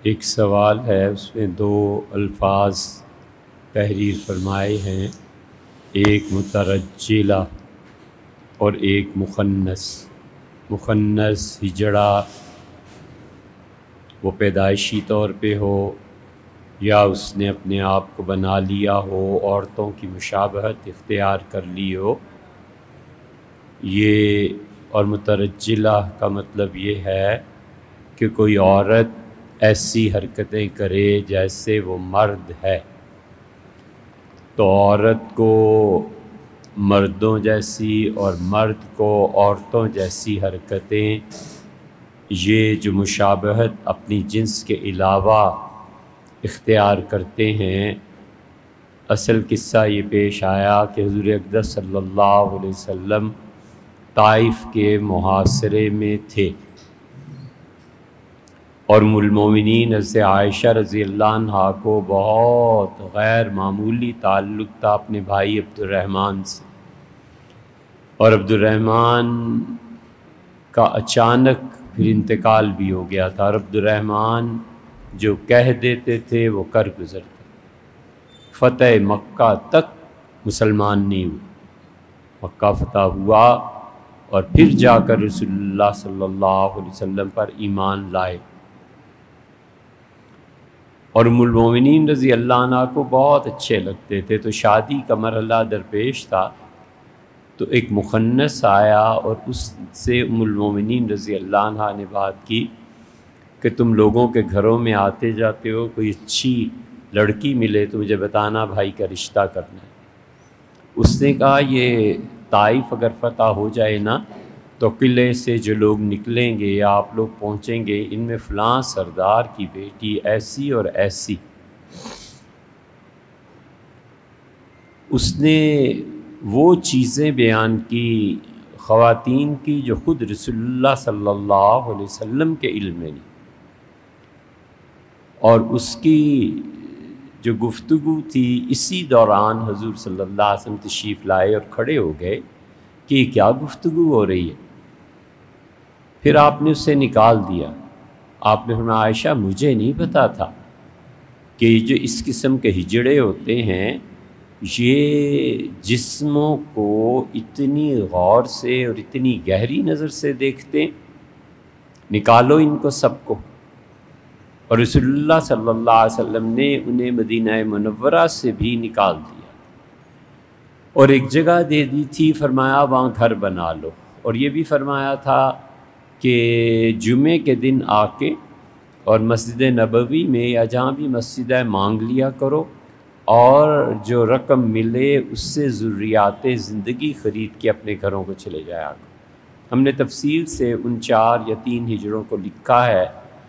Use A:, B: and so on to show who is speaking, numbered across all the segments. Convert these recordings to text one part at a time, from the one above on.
A: ایک سوال ہے، اس میں دو الفاظ تحریر فرمائے ہیں، ایک مترجلہ اور ایک مخنث۔ مخنث ہجڑا وہ پیدائشی طور پہ ہو یا اس نے اپنے آپ کو بنا لیا ہو، عورتوں کی مشابہت اختیار کر لی ہو یہ، اور مترجلہ کا مطلب یہ ہے کہ کوئی عورت ایسی حرکتیں کرے جیسے وہ مرد ہے، تو عورت کو مردوں جیسی اور مرد کو عورتوں جیسی حرکتیں، یہ جو مشابہت اپنی جنس کے علاوہ اختیار کرتے ہیں۔ اصل قصہ یہ پیش آیا کہ حضور اقدس صلی اللہ علیہ وسلم طائف کے محاصرے میں تھے، اور ام المومنین حضرت عائشہ رضی اللہ عنہا کو بہت غیر معمولی تعلق تھا اپنے بھائی عبد الرحمن سے، اور عبد الرحمن کا اچانک پھر انتقال بھی ہو گیا تھا، اور عبد الرحمن جو کہہ دیتے تھے وہ کر گزرتے۔ فتح مکہ تک مسلمان نہیں ہوئے، مکہ فتح ہوا اور پھر جا کر رسول اللہ صلی اللہ علیہ وسلم پر ایمان لائے، اور ام المومنین رضی اللہ عنہ کو بہت اچھے لگتے تھے، تو شادی کا مرحلہ درپیش تھا، تو ایک مخنث آیا اور اس سے ام المومنین رضی اللہ عنہ نے بات کی کہ تم لوگوں کے گھروں میں آتے جاتے ہو، کوئی اچھی لڑکی ملے تو مجھے بتانا، بھائی کا رشتہ کرنا ہے۔ اس نے کہا یہ طائف اگر فتح ہو جائے نا تو قلعے سے جو لوگ نکلیں گے یا آپ لوگ پہنچیں گے، ان میں فلاں سردار کی بیٹی ایسی اور ایسی۔ اس نے وہ چیزیں بیان کی خواتین کی جو خود رسول اللہ صلی اللہ علیہ وسلم کے علم میں نہیں، اور اس کی جو گفتگو تھی اسی دوران حضور صلی اللہ علیہ وسلم تشریف لائے اور کھڑے ہو گئے کہ یہ کیا گفتگو ہو رہی ہے۔ پھر آپ نے اسے نکال دیا، آپ نے فرمایا عائشہ مجھے نہیں پتا تھا کہ جو اس قسم کے ہجڑے ہوتے ہیں یہ جسموں کو اتنی غور سے اور اتنی گہری نظر سے دیکھتے ہیں، نکالو ان کو سب کو۔ اور رسول اللہ صلی اللہ علیہ وسلم نے انہیں مدینہ منورہ سے بھی نکال دیا اور ایک جگہ دے دی تھی، فرمایا وہاں گھر بنا لو، اور یہ بھی فرمایا تھا کہ جمعے کے دن آ کے اور مسجد نبوی میں یا جہاں بھی مسجد ہے مانگ لیا کرو، اور جو رقم ملے اس سے ضروریات زندگی خرید کے اپنے گھروں کو چلے جایا کرو۔ ہم نے تفصیل سے ان 4 یا 3 ہجڑوں کو لکھا ہے،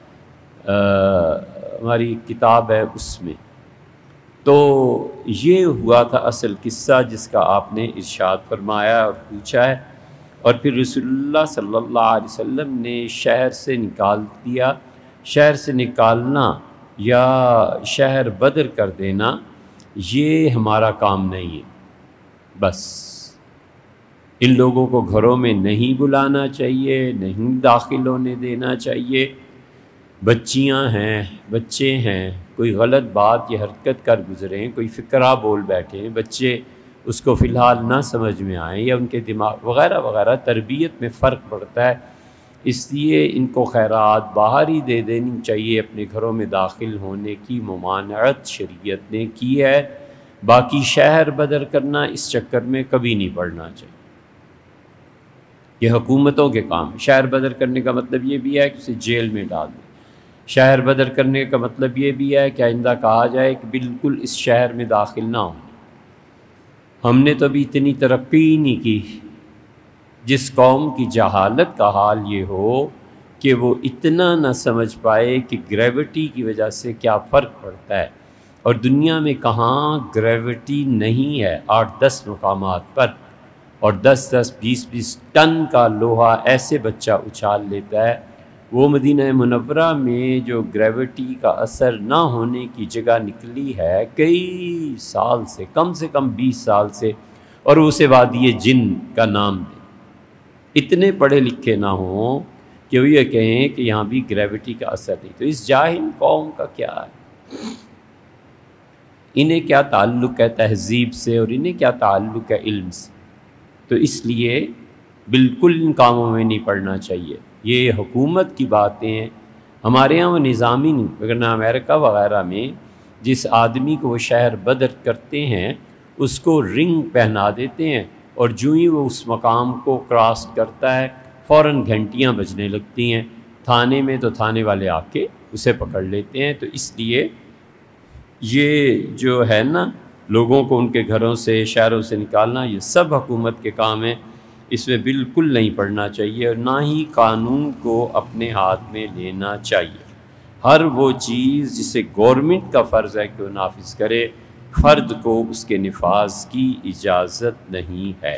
A: ہماری کتاب ہے اس میں۔ تو یہ ہوا تھا اصل قصہ جس کا آپ نے ارشاد فرمایا اور پوچھا ہے، اور پھر رسول اللہ صلی اللہ علیہ وسلم نے شہر سے نکال دیا۔ شہر سے نکالنا یا شہر بدر کر دینا یہ ہمارا کام نہیں ہے، بس ان لوگوں کو گھروں میں نہیں بلانا چاہیے، نہیں داخل ہونے دینا چاہیے۔ بچیاں ہیں، بچے ہیں، کوئی غلط بات یا حرکت کر گزریں، کوئی فقرہ بول بیٹھیں، بچے اس کو فی الحال نہ سمجھ میں آئیں یا ان کے دماغ وغیرہ وغیرہ، تربیت میں فرق پڑتا ہے، اس لیے ان کو خیرات باہر ہی دے دینی چاہیے۔ اپنے گھروں میں داخل ہونے کی ممانعت شریعت نے کی ہے، باقی شہر بدر کرنا اس چکر میں کبھی نہیں پڑنا چاہیے، یہ حکومتوں کے کام ہے۔ شہر بدر کرنے کا مطلب یہ بھی ہے کہ اسے جیل میں ڈال دیں، شہر بدر کرنے کا مطلب یہ بھی ہے کہ آئندہ کہا جائے کہ بالکل اس شہر میں داخل نہ ہوں۔ ہم نے تو ابھی اتنی ترقی ہی نہیں کی، جس قوم کی جہالت کا حال یہ ہو کہ وہ اتنا نہ سمجھ پائے کہ گریوٹی کی وجہ سے کیا فرق پڑتا ہے، اور دنیا میں کہاں گریوٹی نہیں ہے 8-10 مقامات پر، اور 10-20 ٹن کا لوہا ایسے بچہ اچھال لیتا ہے۔ وہ مدینہ منورہ میں جو گریوٹی کا اثر نہ ہونے کی جگہ نکلی ہے کئی سال سے کم 20 سال سے، اور اسے وادی جن کا نام دیں۔ اتنے پڑھے لکھے نہ ہوں کہ وہ یہ کہیں کہ یہاں بھی گریوٹی کا اثر نہیں. تو اس جاہل قوم کا کیا ہے؟ انہیں کیا تعلق ہے تہذیب سے اور انہیں کیا تعلق ہے علم سے؟ تو اس لیے بالکل ان کاموں میں نہیں پڑنا چاہیے. یہ حکومت کی باتیں ہیں. ہمارے ہاں وہ نظامی نہیں، ورنہ امریکہ وغیرہ میں جس آدمی کو وہ شہر بدر کرتے ہیں اس کو رنگ پہنا دیتے ہیں، اور جو ہی وہ اس مقام کو کراس کرتا ہے فوراً گھنٹیاں بجنے لگتی ہیں. تھانے میں تو تھانے والے آ کے اسے پکڑ لیتے ہیں. تو اس لیے یہ جو ہے نا لوگوں کو ان کے گھروں سے شہروں سے نکالنا، یہ سب حکومت کے کام ہیں. اس میں بالکل نہیں پڑنا چاہیے اور نہ ہی قانون کو اپنے ہاتھ میں لینا چاہیے. ہر وہ چیز جسے گورنمنٹ کا فرض ہے کہ وہ نافذ کرے، فرد کو اس کے نفاذ کی اجازت نہیں ہے.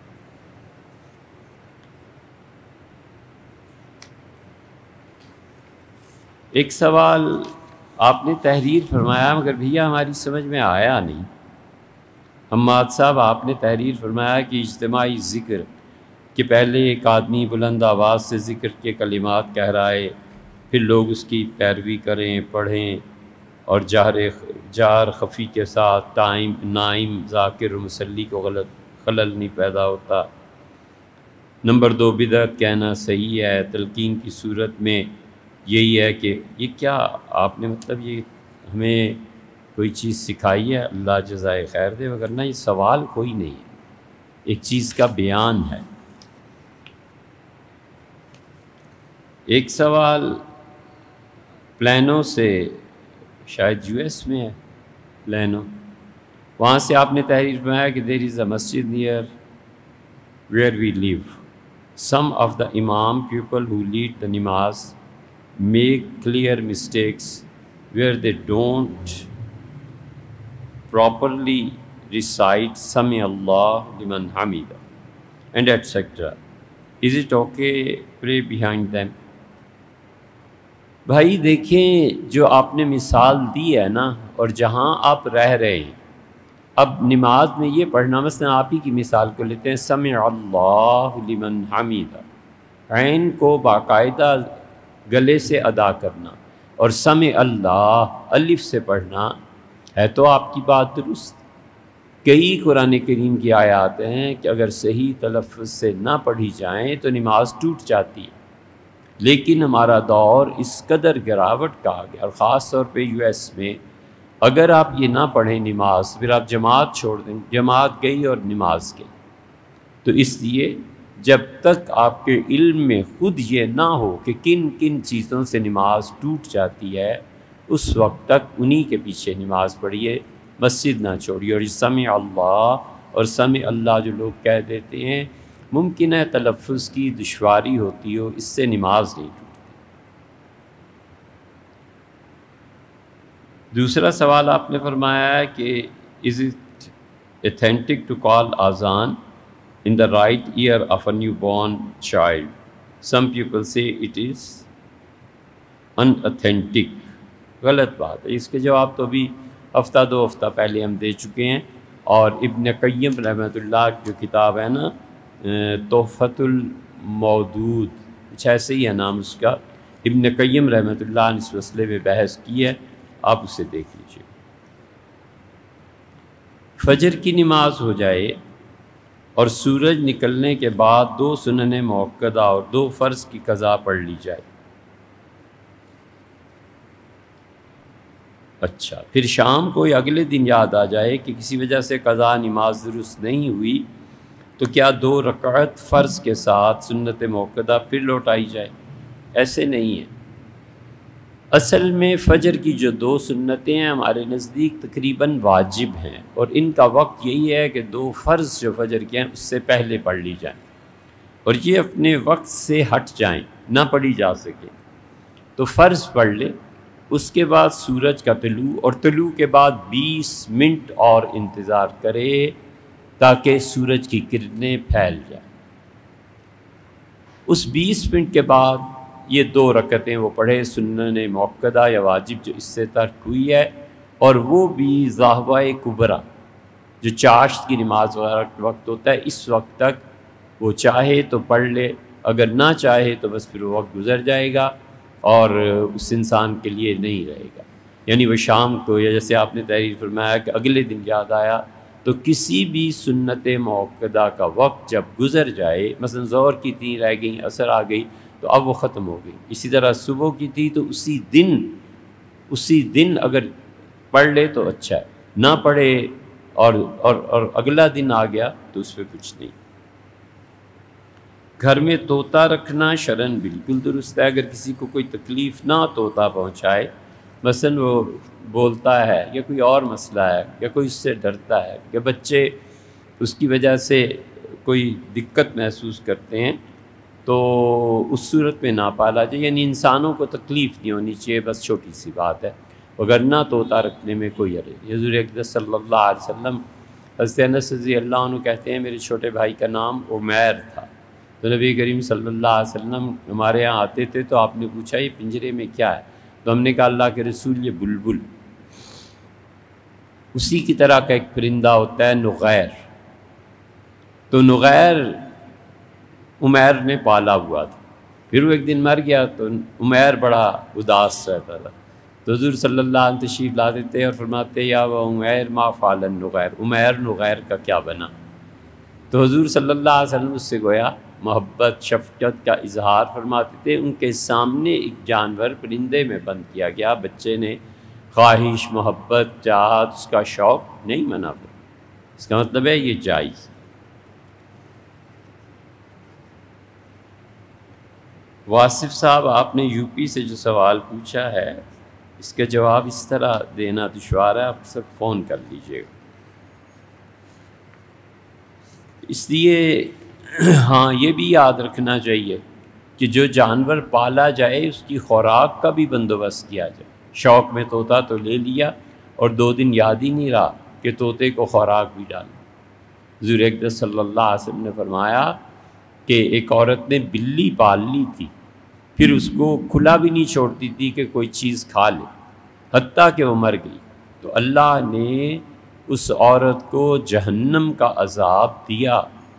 A: ایک سوال آپ نے تحریر فرمایا مگر بھیا ہماری سمجھ میں آیا نہیں. حماد صاحب آپ نے تحریر فرمایا کہ اجتماعی ذکر کہ پہلے ایک آدمی بلند آواز سے ذکر کے کلمات کہہ رہا ہے، پھر لوگ اس کی پیروی کریں، پڑھیں، اور جار خفی کے ساتھ نائم ذاکر و مصلی کو خلل نہیں پیدا ہوتا. نمبر 2، بدعت کہنا صحیح ہے تلقین کی صورت میں. یہی ہے کہ یہ کیا آپ نے مطلب یہ ہمیں کوئی چیز سکھائی ہے؟ اللہ جزائے خیر دے، وگرنہ یہ سوال کوئی نہیں ہے، ایک چیز کا بیان ہے. ایک سوال پلانو سے، شاید یو ایس میں ہے پلانو، وہاں سے آپ نے تحریر فرمایا کہ دیر از اے مسجد near where we live. Some of the امام پیپل ہو لیڈ دا نماز make clear mistakes where they don't properly recite Sami Allah liman hamida and etc. Is it okay pray behind them? بھائی دیکھیں جو آپ نے مثال دی ہے نا، اور جہاں آپ رہ رہے ہیں، اب نماز میں یہ پڑھنا، مثلا آپ ہی کی مثال کو لیتے ہیں، سمع اللہ لمن حمیدہ، عین کو باقاعدہ گلے سے ادا کرنا، اور سمع اللہ الف سے پڑھنا، ہے تو آپ کی بات درست. کئی قرآن کریم کی آیات ہیں کہ اگر صحیح تلفظ سے نہ پڑھی جائیں تو نماز ٹوٹ جاتی ہے. لیکن ہمارا دور اس قدر گراوٹ کا آ گیا، اور خاص طور پہ یو ایس میں اگر آپ یہ نہ پڑھیں نماز، پھر آپ جماعت چھوڑ دیں، جماعت گئی اور نماز گئی. تو اس لیے جب تک آپ کے علم میں خود یہ نہ ہو کہ کن کن چیزوں سے نماز ٹوٹ جاتی ہے، اس وقت تک انہی کے پیچھے نماز پڑھیے، مسجد نہ چھوڑیے. اور سمع اللہ اور سمع اللہ جو لوگ کہہ دیتے ہیں، ممکن ہے تلفظ کی دشواری ہوتی ہو، اس سے نماز نہیں ٹوٹتی. دوسرا سوال آپ نے فرمایا ہے کہ از اٹ ایتھینٹک ٹو کال آذان in the right ear of a newborn child? Some people say it is unauthentic. غلط بات ہے. اس کے جواب تو بھی ہفتہ دو ہفتہ پہلے ہم دے چکے ہیں. اور ابن قیم رحمۃ اللہ جو کتاب ہے نا تحفۃ المودود، کچھ ایسے ہی ہے نام اس کا، ابن قیم رحمۃ اللہ نے اس مسئلے میں بحث کی ہے، آپ اسے دیکھ لیجیے. فجر کی نماز ہو جائے اور سورج نکلنے کے بعد 2 سنن موقدہ اور 2 فرض کی قضا پڑھ لی جائے. اچھا، پھر شام کو یا اگلے دن یاد آ جائے کہ کسی وجہ سے قضا نماز درست نہیں ہوئی، تو کیا 2 رکعت فرض کے ساتھ سنت موقدہ پھر لوٹائی جائے؟ ایسے نہیں ہے. اصل میں فجر کی جو 2 سنتیں ہیں ہمارے نزدیک تقریباً واجب ہیں، اور ان کا وقت یہی ہے کہ 2 فرض جو فجر کے ہیں اس سے پہلے پڑھ لی جائیں، اور یہ اپنے وقت سے ہٹ جائیں، نہ پڑھی جا سکے تو فرض پڑھ لے. اس کے بعد سورج کا طلوع، اور طلوع کے بعد 20 منٹ اور انتظار کرے تاکہ سورج کی کرنیں پھیل جائیں. اس 20 منٹ کے بعد یہ 2 رکعتیں وہ پڑھے سنن موقدہ یا واجب جو اس سے ترک ہوئی ہے، اور وہ بھی ضحوہ کبریٰ جو چاشت کی نماز وغیرہ وقت ہوتا ہے، اس وقت تک وہ چاہے تو پڑھ لے، اگر نہ چاہے تو بس پھر وہ وقت گزر جائے گا اور اس انسان کے لیے نہیں رہے گا. یعنی وہ شام کو، یا جیسے آپ نے تحریر فرمایا کہ اگلے دن یاد آیا، تو کسی بھی سنت موقدہ کا وقت جب گزر جائے، مثلا ظہر کی 3 رہ گئیں، عصر آ گئی تو اب وہ ختم ہو گئی. اسی طرح صبح کی تھی تو اسی دن اگر پڑھ لے تو اچھا ہے، نہ پڑھے اور اگلا دن آ گیا تو اس پہ کچھ نہیں. گھر میں طوطا رکھنا شرعاً بالکل درست ہے. اگر کسی کو کوئی تکلیف نہ طوطا پہنچائے، مثلا وہ بولتا ہے یا کوئی اور مسئلہ ہے یا کوئی اس سے ڈرتا ہے یا بچے اس کی وجہ سے کوئی دقت محسوس کرتے ہیں، تو اس صورت میں نہ پالا جائے. یعنی انسانوں کو تکلیف نہیں ہونی چاہیے، بس چھوٹی سی بات ہے. وگرنہ طوطا رکھنے میں کوئی حرج. حضور اقدس صلی اللہ علیہ وسلم، حضرت انس رضی اللہ عنہ کہتے ہیں میرے چھوٹے بھائی کا نام عمیر تھا، تو نبی کریم صلی اللہ علیہ وسلم ہمارے یہاں آتے تھے تو آپ نے پوچھا یہ پنجرے میں کیا ہے؟ تو ہم نے کہا اللہ کے رسول یہ بلبل. اسی کی طرح کا ایک پرندہ ہوتا ہے نغیر، تو نغیر عمیر نے پالا ہوا تھا. پھر وہ ایک دن مر گیا تو عمیر بڑا اداس رہتا تھا. تو حضور صلی اللہ علیہ وسلم تشریف لا دیتے اور فرماتے یا وہ عمیر ما فعل النغیر، عمیر نغیر کا کیا بنا؟ تو حضور صلی اللہ علیہ وسلم اس سے گویا محبت شفقت کا اظہار فرماتے تھے. ان کے سامنے ایک جانور پرندے میں بند کیا گیا، بچے نے خواہش محبت چاہت اس کا شوق نہیں منع کرا. اس کا مطلب ہے یہ جائز. واصف صاحب، آپ نے یو پی سے جو سوال پوچھا ہے اس کا جواب اس طرح دینا دشوار ہے، آپ سب فون کر لیجئے گا. اس لیے ہاں یہ بھی یاد رکھنا چاہیے کہ جو جانور پالا جائے اس کی خوراک کا بھی بندوبست کیا جائے. شوق میں طوطا تو لے لیا اور 2 دن یاد ہی نہیں رہا کہ طوطے کو خوراک بھی ڈالنا. حضور اقدس صلی اللہ علیہ وسلم نے فرمایا کہ ایک عورت نے بلی پال لی تھی، پھر اس کو کھلا بھی نہیں چھوڑتی تھی کہ کوئی چیز کھا لے، حتیٰ کہ وہ مر گئی. تو اللہ نے اس عورت کو جہنم کا عذاب دیا.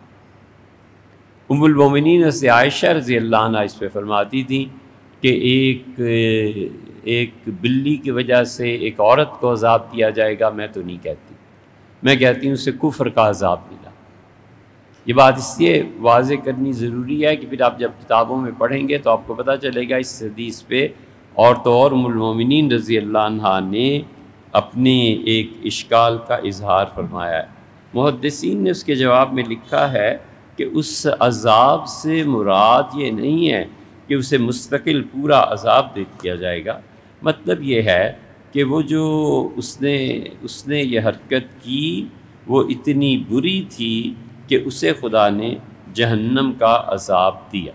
A: ام المومنین سے عائشہ رضی اللہ عنہ اس پہ فرماتی تھی کہ ایک بلی کی وجہ سے ایک عورت کو عذاب دیا جائے گا، میں تو نہیں کہتی، میں کہتی ہوں اسے کفر کا عذاب ملا. یہ بات اس لیے واضح کرنی ضروری ہے کہ پھر آپ جب کتابوں میں پڑھیں گے تو آپ کو پتہ چلے گا اس حدیث پہ اور تو اور ام المومنین رضی اللہ عنہا نے اپنے ایک اشکال کا اظہار فرمایا ہے. محدثین نے اس کے جواب میں لکھا ہے کہ اس عذاب سے مراد یہ نہیں ہے کہ اسے مستقل پورا عذاب دے دیا جائے گا. مطلب یہ ہے کہ وہ جو اس نے یہ حرکت کی وہ اتنی بری تھی کہ اسے خدا نے جہنم کا عذاب دیا.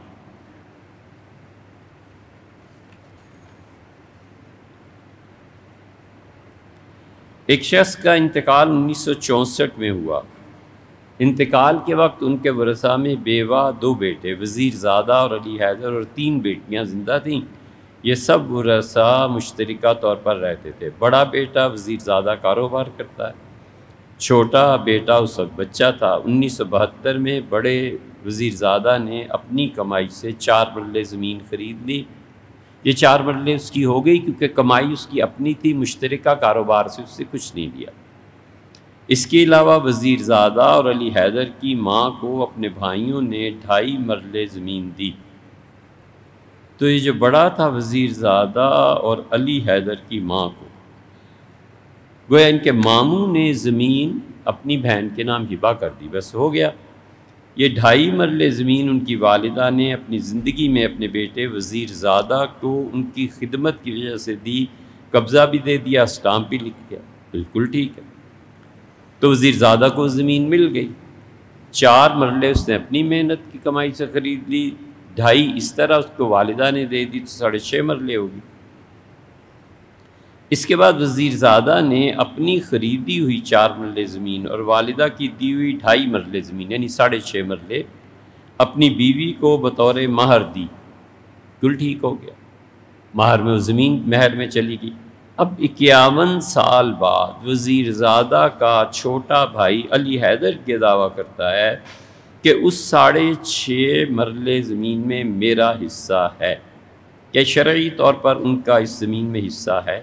A: ایک شخص کا انتقال 1964 میں ہوا. انتقال کے وقت ان کے ورثاء میں بیوہ 2 بیٹے وزیر زادہ اور علی حیدر اور 3 بیٹیاں زندہ تھیں. یہ سب ورثاء مشترکہ طور پر رہتے تھے. بڑا بیٹا وزیر زادہ کاروبار کرتا ہے، چھوٹا بیٹا اس وقت بچہ تھا. 1972 میں بڑے وزیر زادہ نے اپنی کمائی سے 4 مرلے زمین خرید لی. یہ 4 مرلے اس کی ہو گئی کیونکہ کمائی اس کی اپنی تھی، مشترکہ کاروبار سے اس سے کچھ نہیں لیا. اس کے علاوہ وزیر زادہ اور علی حیدر کی ماں کو اپنے بھائیوں نے 2.5 مرلے زمین دی. تو یہ جو بڑا تھا وزیر زادہ اور علی حیدر کی ماں کو، گویا ان کے ماموں نے زمین اپنی بہن کے نام ہبہ کر دی، بس ہو گیا. یہ 2.5 مرلے زمین ان کی والدہ نے اپنی زندگی میں اپنے بیٹے وزیر زادہ کو ان کی خدمت کی وجہ سے دی. قبضہ بھی دے دیا، اسٹامپ بھی لکھ گیا، بالکل ٹھیک ہے. تو وزیر زادہ کو زمین مل گئی. 4 مرلے اس نے اپنی محنت کی کمائی سے خرید لی، 2.5 اس طرح اس کو والدہ نے دے دی، تو 6.5 مرلے ہوگی. اس کے بعد وزیر زادہ نے اپنی خریدی ہوئی 4 مرلے زمین اور والدہ کی دی ہوئی 2.5 مرلے زمین یعنی 6.5 مرلے اپنی بیوی کو بطور مہر دی. کل ٹھیک ہو گیا، مہر میں وہ زمین مہر میں چلی گئی. اب 51 سال بعد وزیر زادہ کا چھوٹا بھائی علی حیدر یہ دعویٰ کرتا ہے کہ اس 6.5 مرلے زمین میں میرا حصہ ہے، کہ شرعی طور پر ان کا اس زمین میں حصہ ہے؟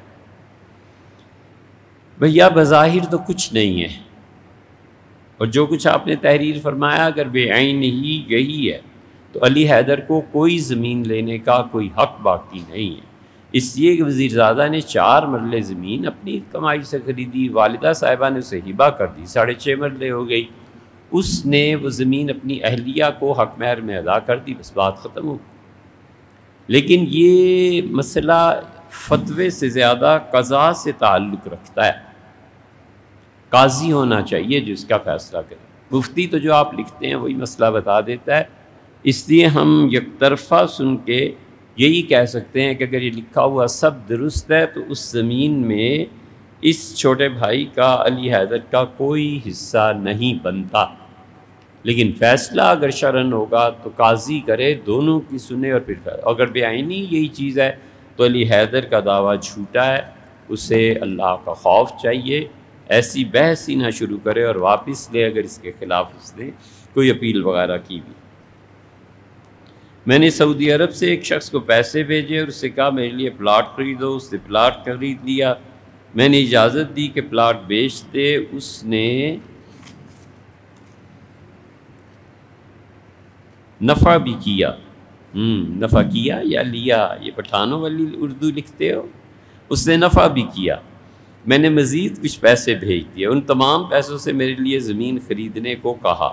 A: بھیا بظاہر تو کچھ نہیں ہے، اور جو کچھ آپ نے تحریر فرمایا اگر بے عین ہی یہی ہے تو علی حیدر کو کوئی زمین لینے کا کوئی حق باقی نہیں ہے، اس لیے کہ وزیر زادہ نے 4 مرلے زمین اپنی کمائی سے خریدی، والدہ صاحبہ نے اسے ہبہ کر دی، 6.5 مرلے ہو گئی، اس نے وہ زمین اپنی اہلیہ کو حق مہر میں ادا کر دی، بس بات ختم ہو گئی۔ لیکن یہ مسئلہ فتوے سے زیادہ قضاء سے تعلق رکھتا ہے، قاضی ہونا چاہیے جو اس کا فیصلہ کرے۔ مفتی تو جو آپ لکھتے ہیں وہی مسئلہ بتا دیتا ہے، اس لیے ہم یک طرفہ سن کے یہی کہہ سکتے ہیں کہ اگر یہ لکھا ہوا سب درست ہے تو اس زمین میں اس چھوٹے بھائی کا علی حیدر کا کوئی حصہ نہیں بنتا، لیکن فیصلہ اگر شرعن ہوگا تو قاضی کرے، دونوں کی سنے اور پھر فیصلہ۔ اگر بے عینی یہی چیز ہے تو علی حیدر کا دعویٰ جھوٹا ہے، اسے اللہ کا خوف چاہیے، ایسی بحث ہی نہ شروع کرے اور واپس لے اگر اس کے خلاف اس نے کوئی اپیل وغیرہ کی بھی۔ میں نے سعودی عرب سے ایک شخص کو پیسے بھیجے اور اس سے کہا میرے لیے پلاٹ خریدو، اس نے پلاٹ خرید لیا، میں نے اجازت دی کہ پلاٹ بیچ دے، اس نے نفع بھی کیا، نفع کیا یا لیا، یہ پٹھانوں والی اردو لکھتے ہو، اس نے نفع بھی کیا، میں نے مزید کچھ پیسے بھیج دیے، ان تمام پیسوں سے میرے لیے زمین خریدنے کو کہا۔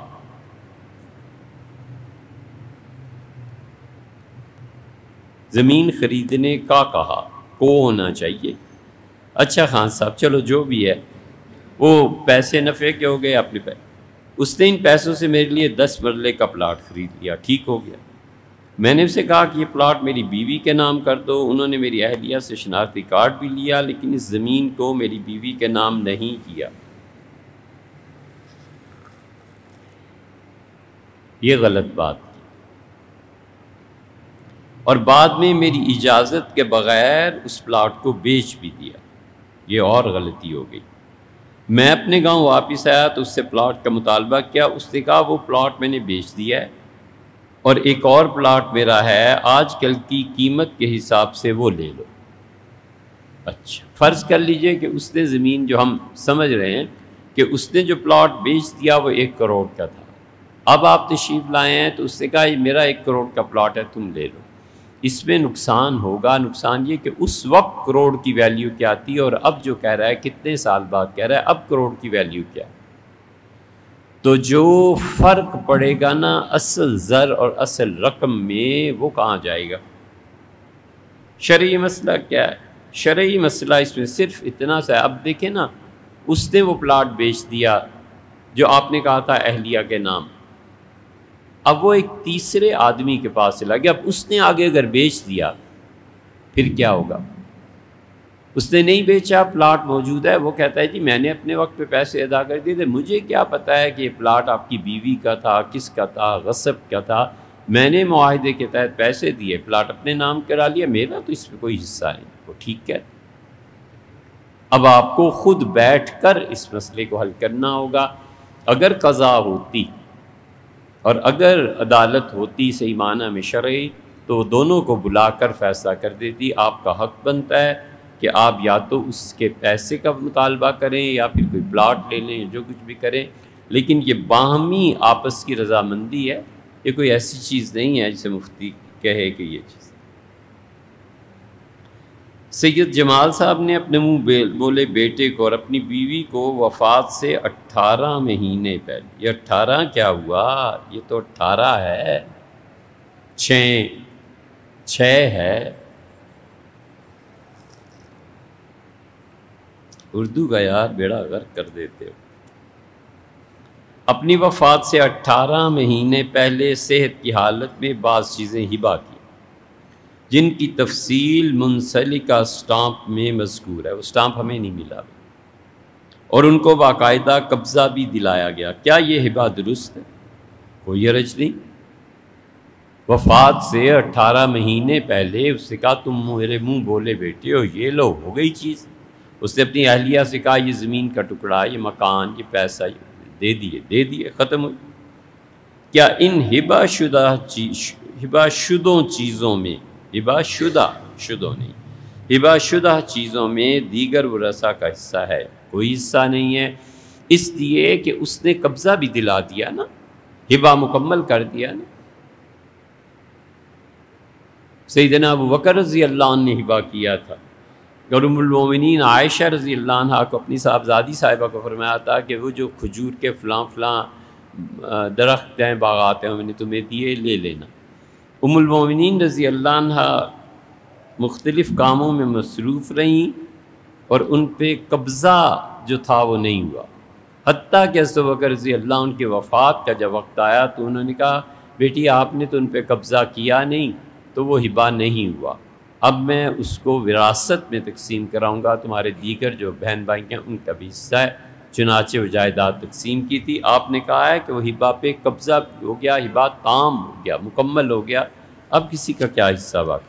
A: زمین خریدنے کا کہا کو ہونا چاہیے۔ اچھا خان صاحب چلو جو بھی ہے، وہ پیسے نفع کے ہو گئے، اپنے اس نے ان پیسوں سے میرے لیے 10 مرلے کا پلاٹ خرید لیا، ٹھیک ہو گیا۔ میں نے اسے کہا کہ یہ پلاٹ میری بیوی کے نام کر دو، انہوں نے میری اہلیہ سے شناختی کارڈ بھی لیا لیکن اس زمین کو میری بیوی کے نام نہیں کیا، یہ غلط بات کی، اور بعد میں میری اجازت کے بغیر اس پلاٹ کو بیچ بھی دیا، یہ اور غلطی ہو گئی۔ میں اپنے گاؤں واپس آیا تو اس سے پلاٹ کا مطالبہ کیا، اس نے کہا وہ پلاٹ میں نے بیچ دیا ہے اور ایک اور پلاٹ میرا ہے، آج کل کی قیمت کے حساب سے وہ لے لو۔ اچھا فرض کر لیجئے کہ اس نے زمین، جو ہم سمجھ رہے ہیں کہ اس نے جو پلاٹ بیچ دیا وہ 1 کروڑ کا تھا، اب آپ تشریف لائے ہیں تو اس نے کہا یہ میرا 1 کروڑ کا پلاٹ ہے تم لے لو، اس میں نقصان ہوگا، نقصان یہ کہ اس وقت کروڑ کی ویلیو کیا تھی اور اب جو کہہ رہا ہے کتنے سال بعد کہہ رہا ہے اب کروڑ کی ویلیو کیا ہے، تو جو فرق پڑے گا نا اصل زر اور اصل رقم میں وہ کہاں جائے گا؟ شرعی مسئلہ کیا ہے؟ شرعی مسئلہ اس میں صرف اتنا سا ہے، اب دیکھیں نا اس نے وہ پلاٹ بیچ دیا جو آپ نے کہا تھا اہلیہ کے نام، اب وہ ایک تیسرے آدمی کے پاس چلا گیا، اب اس نے آگے اگر بیچ دیا پھر کیا ہوگا؟ اس نے نہیں بیچا، پلاٹ موجود ہے، وہ کہتا ہے جی میں نے اپنے وقت پہ پیسے ادا کر دیے تھے، مجھے کیا پتہ ہے کہ یہ پلاٹ آپ کی بیوی کا تھا، کس کا تھا، غصب کا تھا، میں نے معاہدے کے تحت پیسے دیے، پلاٹ اپنے نام کرا لیا، میرا تو اس میں کوئی حصہ نہیں، وہ ٹھیک ہے۔ اب آپ کو خود بیٹھ کر اس مسئلے کو حل کرنا ہوگا، اگر قضا ہوتی اور اگر عدالت ہوتی صحیح معنی میں شرعی تو دونوں کو بلا کر فیصلہ کر دیتی، آپ کا حق بنتا ہے کہ آپ یا تو اس کے پیسے کا مطالبہ کریں یا پھر کوئی پلاٹ لے لیں، جو کچھ بھی کریں، لیکن یہ باہمی آپس کی رضامندی ہے، یہ کوئی ایسی چیز نہیں ہے جسے مفتی کہے کہ یہ چیز۔ سید جمال صاحب نے اپنے منہ بولے بیٹے کو اور اپنی بیوی کو وفات سے 18 مہینے پہلے، یہ 18 کیا ہوا، یہ تو 18 ہے، 6 ہے، اردو کا یار بیڑا غرق کر دیتے ہو۔ اپنی وفات سے 18 مہینے پہلے صحت کی حالت میں بعض چیزیں ہبہ کی جن کی تفصیل منسلکہ سٹامپ میں مذکور ہے، وہ سٹامپ ہمیں نہیں ملا اور ان کو باقاعدہ قبضہ بھی دلایا گیا، کیا یہ ہبہ درست ہے؟ کوئی حرج نہیں۔ وفات سے 18 مہینے پہلے اس نے کہا تم میرے منہ بولے بیٹے ہو، یہ لو، ہو گئی چیز۔ اس نے اپنی اہلیہ سے کہا یہ زمین کا ٹکڑا، یہ مکان، یہ پیسہ، یہ دے دیے، ختم ہوئی۔ کیا ان ہبہ شدوں چیزوں میں، ہبہ شدوں نہیں، ہبہ شدہ چیزوں میں دیگر ورثہ کا حصہ ہے؟ کوئی حصہ نہیں ہے، اس لیے کہ اس نے قبضہ بھی دلا دیا نا، ہبہ مکمل کر دیا نا۔ سیدنا ابو بکر رضی اللہ عنہ نے ہبہ کیا تھا، اور ام المومنین عائشہ رضی اللہ عنہ کو اپنی صاحبزادی صاحبہ کو فرمایا تھا کہ وہ جو کھجور کے فلاں درخت ہیں، باغات ہیں، میں نے تمہیں دیے، لے لینا۔ ام المومنین رضی اللہ عنہ مختلف کاموں میں مصروف رہیں اور ان پہ قبضہ جو تھا وہ نہیں ہوا، حتیٰ کہ حضرت ابو بکر رضی اللہ عنہ کی وفات کا جب وقت آیا تو انہوں نے کہا بیٹی آپ نے تو ان پہ قبضہ کیا نہیں، تو وہ ہبہ نہیں ہوا، اب میں اس کو وراثت میں تقسیم کراؤں گا، تمہارے دیگر جو بہن بھائی ہیں ان کا بھی حصہ ہے۔ چنانچہ وہ جائیداد تقسیم کی تھی۔ آپ نے کہا ہے کہ وہ ہبہ پہ قبضہ ہو گیا، ہبہ تام ہو گیا، مکمل ہو گیا، اب کسی کا کیا حصہ باقی؟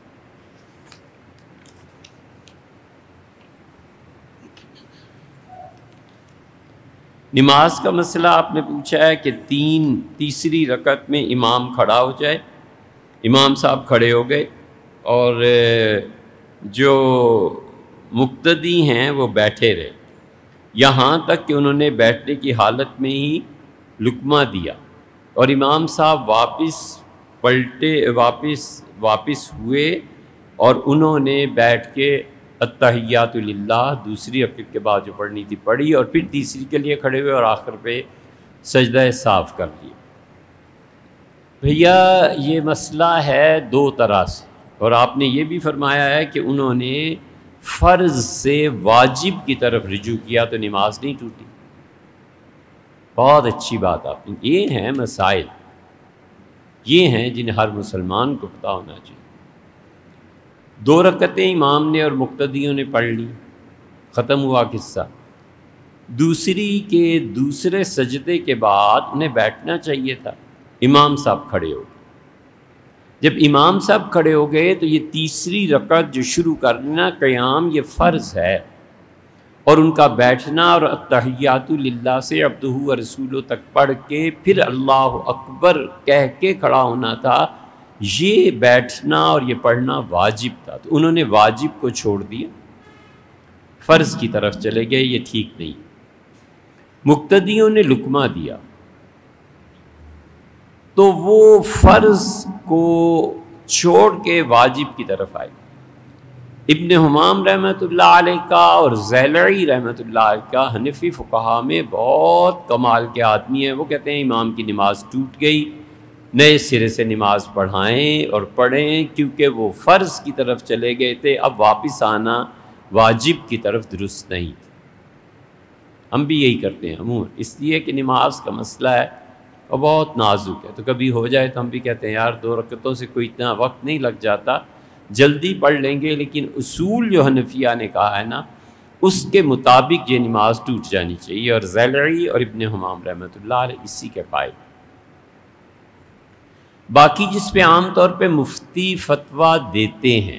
A: نماز کا مسئلہ آپ نے پوچھا ہے کہ تیسری رکعت میں امام کھڑا ہو جائے، امام صاحب کھڑے ہو گئے اور جو مقتدی ہیں وہ بیٹھے رہے، یہاں تک کہ انہوں نے بیٹھنے کی حالت میں ہی لقمہ دیا اور امام صاحب واپس پلٹے، واپس ہوئے اور انہوں نے بیٹھ کے التحیات للہ دوسری رکعت کے بعد جو پڑھنی تھی پڑھی، اور پھر تیسری کے لیے کھڑے ہوئے اور آخر پہ سجدہ صاف کر لیا۔ بھیا یہ مسئلہ ہے دو طرح سے، اور آپ نے یہ بھی فرمایا ہے کہ انہوں نے فرض سے واجب کی طرف رجوع کیا تو نماز نہیں ٹوٹی۔ بہت اچھی بات آپ نے، یہ ہیں مسائل، یہ ہیں جنہیں ہر مسلمان کو پتہ ہونا چاہیے۔ 2 رکعتیں امام نے اور مقتدیوں نے پڑھ لی، ختم ہوا قصہ۔ دوسری کے دوسرے سجدے کے بعد انہیں بیٹھنا چاہیے تھا، امام صاحب کھڑے ہو گئے۔ جب امام صاحب کھڑے ہو گئے تو یہ تیسری رکعت جو شروع کرنا قیام یہ فرض ہے، اور ان کا بیٹھنا اور التحیات للہ سے عبدہ و رسولہ تک پڑھ کے پھر اللہ اکبر کہہ کے کھڑا ہونا تھا، یہ بیٹھنا اور یہ پڑھنا واجب تھا، تو انہوں نے واجب کو چھوڑ دیا، فرض کی طرف چلے گئے، یہ ٹھیک نہیں۔ مقتدیوں نے لقمہ دیا تو وہ فرض کو چھوڑ کے واجب کی طرف آئے۔ ابن حمام رحمۃ اللہ علیہ کا اور زیلعی رحمۃ اللہ علیہ کا حنفی فقہا میں بہت کمال کے آدمی ہیں، وہ کہتے ہیں امام کی نماز ٹوٹ گئی، نئے سرے سے نماز پڑھائیں اور پڑھیں، کیونکہ وہ فرض کی طرف چلے گئے تھے، اب واپس آنا واجب کی طرف درست نہیں تھا۔ ہم بھی یہی کرتے ہیں عموماً، اس لیے کہ نماز کا مسئلہ ہے اور بہت نازک ہے، تو کبھی ہو جائے تو ہم بھی کہتے ہیں یار 2 رکعتوں سے کوئی اتنا وقت نہیں لگ جاتا، جلدی پڑھ لیں گے، لیکن اصول جو حنفیہ نے کہا ہے نا اس کے مطابق یہ نماز ٹوٹ جانی چاہیے، اور زیلعی اور ابن حمام رحمۃ اللہ علیہ اسی کے قائل۔ باقی جس پہ عام طور پہ مفتی فتویٰ دیتے ہیں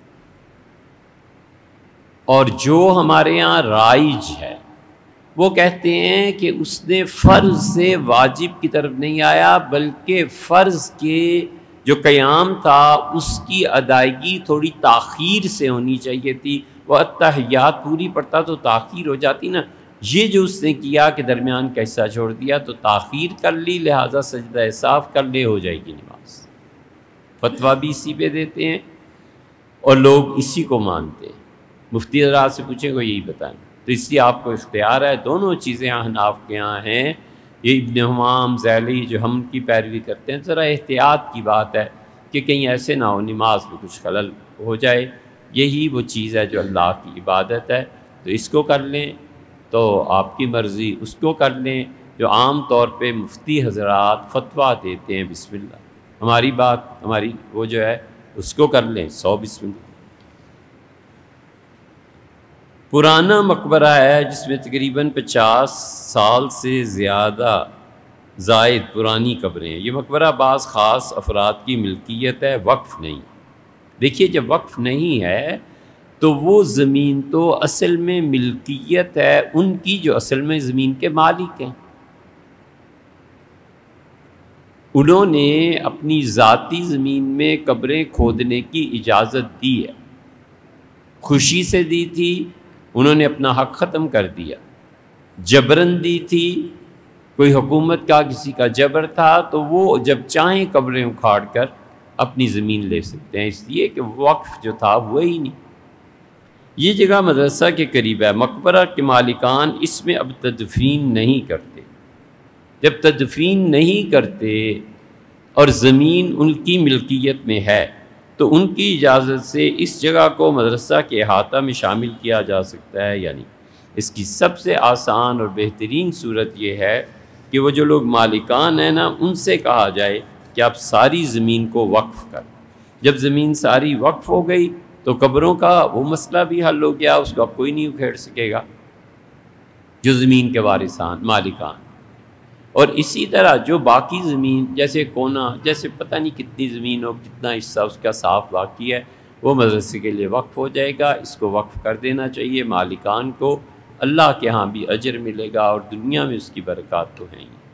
A: اور جو ہمارے یہاں رائج ہے، وہ کہتے ہیں کہ اس نے فرض سے واجب کی طرف نہیں آیا، بلکہ فرض کے جو قیام تھا اس کی ادائیگی تھوڑی تاخیر سے ہونی چاہیے تھی، وہ التحیات پوری پڑھتا تو تاخیر ہو جاتی نا، یہ جو اس نے کیا کہ درمیان کا حصہ چھوڑ دیا تو تاخیر کر لی، لہٰذا سجدہ صاف کر لے، ہو جائے گی نماز۔ فتویٰ بھی اسی پہ دیتے ہیں اور لوگ اسی کو مانتے ہیں۔ مفتی حضرات سے پوچھیں گے یہی بتائیں، تو اس لیے آپ کو اختیار ہے، دونوں چیزیں احناف کے یہاں ہیں، یہ ابن حمام زیلی جو ہم کی پیروی کرتے ہیں، ذرا احتیاط کی بات ہے کہ کہیں ایسے نہ ہو نماز میں کچھ خلل ہو جائے، یہی وہ چیز ہے جو اللہ کی عبادت ہے، تو اس کو کر لیں تو آپ کی مرضی، اس کو کر لیں جو عام طور پہ مفتی حضرات فتویٰ دیتے ہیں، بسم اللہ، ہماری بات ہماری وہ جو ہے اس کو کر لیں، 100 بسم اللہ۔ پرانا مقبرہ ہے جس میں تقریباً 50 سال سے زیادہ زائد پرانی قبریں ہیں، یہ مقبرہ بعض خاص افراد کی ملکیت ہے، وقف نہیں۔ دیکھیے جب وقف نہیں ہے تو وہ زمین تو اصل میں ملکیت ہے ان کی جو اصل میں زمین کے مالک ہیں، انہوں نے اپنی ذاتی زمین میں قبریں کھودنے کی اجازت دی ہے، خوشی سے دی تھی، انہوں نے اپنا حق ختم کر دیا، جبرن دی تھی، کوئی حکومت کا کسی کا جبر تھا تو وہ جب چاہیں قبریں اکھاڑ کر اپنی زمین لے سکتے ہیں، اس لیے کہ وقف جو تھا ہوا ہی نہیں۔ یہ جگہ مدرسہ کے قریب ہے، مقبرہ کے مالکان اس میں اب تدفین نہیں کرتے۔ جب تدفین نہیں کرتے اور زمین ان کی ملکیت میں ہے تو ان کی اجازت سے اس جگہ کو مدرسہ کے احاطہ میں شامل کیا جا سکتا ہے یا نہیں۔ اس کی سب سے آسان اور بہترین صورت یہ ہے کہ وہ جو لوگ مالکان ہیں نا، ان سے کہا جائے کہ آپ ساری زمین کو وقف کر۔ جب زمین ساری وقف ہو گئی تو قبروں کا وہ مسئلہ بھی حل ہو گیا، اس کو اب کوئی نہیں اکھیڑ سکے گا، جو زمین کے وارثان مالکان۔ اور اسی طرح جو باقی زمین جیسے کونا، جیسے پتہ نہیں کتنی زمین ہو، کتنا حصہ اس کا صاف باقی ہے، وہ مدرسے کے لیے وقف ہو جائے گا۔ اس کو وقف کر دینا چاہیے مالکان کو، اللہ کے ہاں بھی اجر ملے گا اور دنیا میں اس کی برکات تو ہیں ہی۔